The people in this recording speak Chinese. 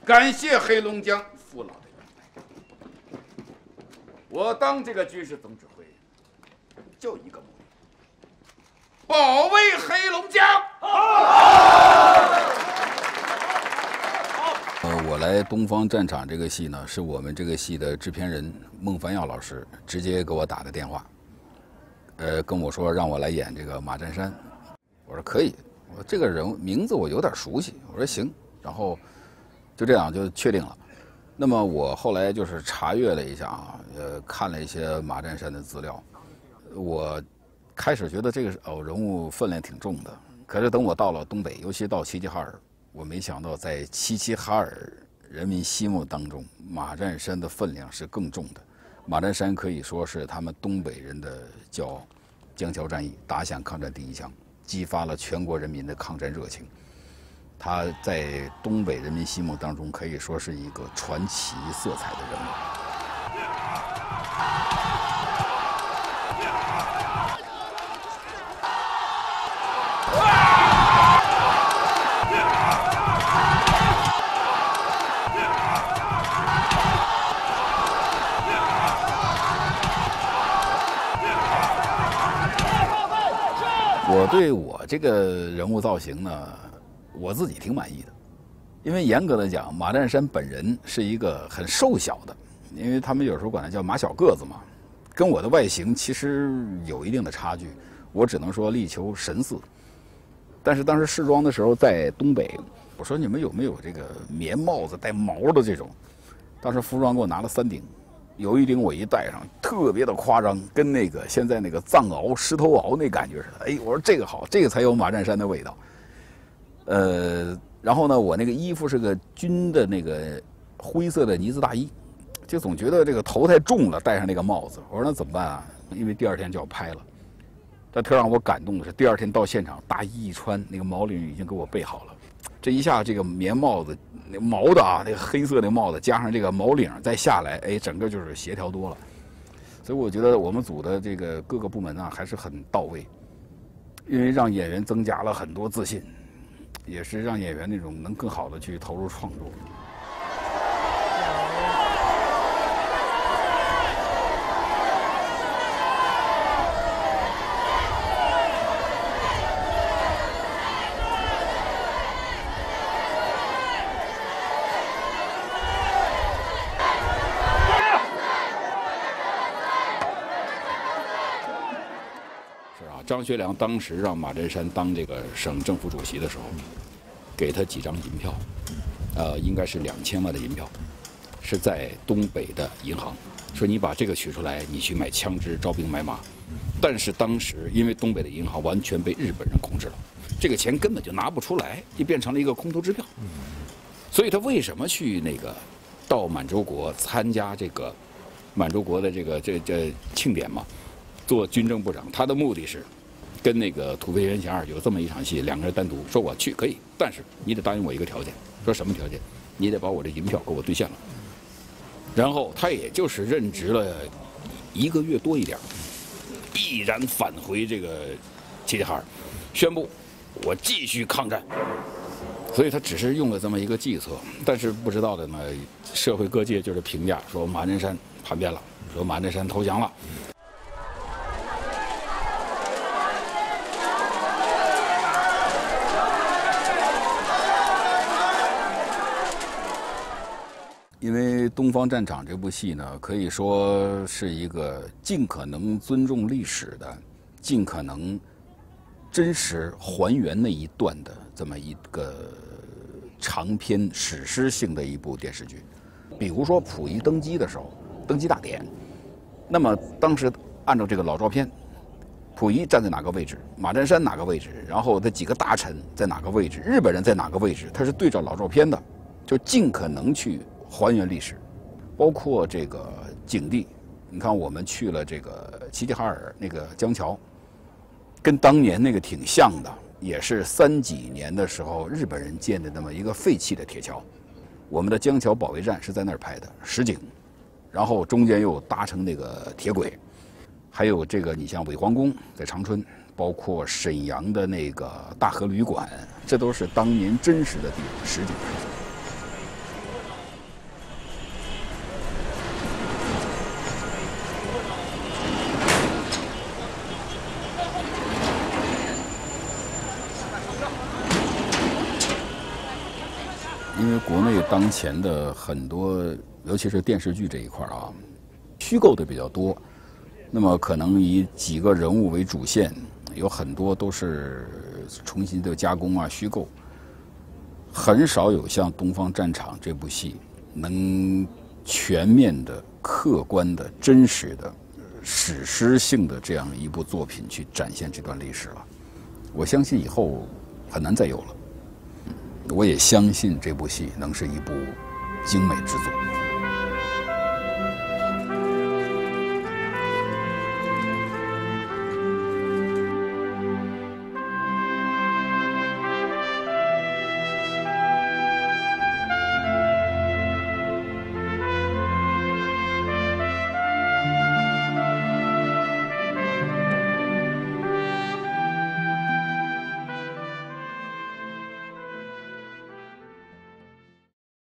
感谢黑龙江父老的援助。我当这个军事总指挥，就一个目的：保卫黑龙江。 我来《东方战场》这个戏呢，是我们这个戏的制片人孟凡耀老师直接给我打的电话，跟我说让我来演这个马占山。我说可以，我这个人物名字我有点熟悉，我说行，然后就这样就确定了。那么我后来就是查阅了一下啊，看了一些马占山的资料，我开始觉得这个人物分量挺重的，可是等我到了东北，尤其到齐齐哈尔，我没想到在齐齐哈尔人民心目当中，马占山的分量是更重的。马占山可以说是他们东北人的骄傲。江桥战役打响抗战第一枪，激发了全国人民的抗战热情。他在东北人民心目当中可以说是一个传奇色彩的人物。我对我这个人物造型呢，我自己挺满意的，因为严格的讲，马占山本人是一个很瘦小的，因为他们有时候管他叫马小个子嘛，跟我的外形其实有一定的差距，我只能说力求神似。但是当时试装的时候在东北，我说你们有没有这个棉帽子带毛的这种？当时服装给我拿了3顶。有一顶我一戴上，特别的夸张，跟那个现在那个藏獒、狮头獒那感觉似的。哎，我说这个好，这个才有马占山的味道。然后呢，我那个衣服是个军的那个灰色的呢子大衣，就总觉得这个头太重了，戴上那个帽子。我说那怎么办啊？因为第2天就要拍了。但特让我感动的是，第2天到现场，大衣一穿，那个毛领已经给我备好了。这一下，这个棉帽子，那毛的啊，那个黑色的帽子，加上这个毛领再下来，哎，整个就是协调多了。所以我觉得我们组的这个各个部门啊，还是很到位，因为让演员增加了很多自信，也是让演员那种能更好的去投入创作。张学良当时让马占山当这个省政府主席的时候，给他几张银票，应该是2000万的银票，是在东北的银行，说你把这个取出来，你去买枪支、招兵买马。但是当时因为东北的银行完全被日本人控制了，这个钱根本就拿不出来，就变成了一个空头支票。所以他为什么去那个到满洲国参加这个满洲国的这庆典嘛？做军政部长，他的目的是跟那个土肥原贤二有这么一场戏，2个人单独说我去可以，但是你得答应我一个条件。说什么条件？你得把我这银票给我兑现了。然后他也就是任职了1个月多一点，毅然返回这个齐齐哈尔，宣布我继续抗战。所以他只是用了这么一个计策，但是不知道的呢，社会各界就是评价说马占山叛变了，说马占山投降了。因为《东方战场》这部戏呢，可以说是一个尽可能尊重历史的、尽可能真实还原那一段的这么一个长篇史诗性的一部电视剧。比如说溥仪登基的时候，登基大典，那么当时按照这个老照片，溥仪站在哪个位置，马占山哪个位置，然后这几个大臣在哪个位置，日本人在哪个位置，他是对照老照片的，就尽可能去还原历史，包括这个景地。你看，我们去了这个齐齐哈尔那个江桥，跟当年那个挺像的，也是30几年的时候日本人建的那么一个废弃的铁桥。我们的江桥保卫战是在那儿拍的实景，然后中间又搭成那个铁轨，还有这个你像伪皇宫在长春，包括沈阳的那个大和旅馆，这都是当年真实的地方实景拍摄。 因为国内当前的很多，尤其是电视剧这一块啊，虚构的比较多。那么可能以几个人物为主线，有很多都是重新的加工啊、虚构，很少有像《东方战场》这部戏能全面的、客观的、真实的、史诗性的这样一部作品去展现这段历史了。我相信以后很难再有了。我也相信这部戏能是一部精美之作。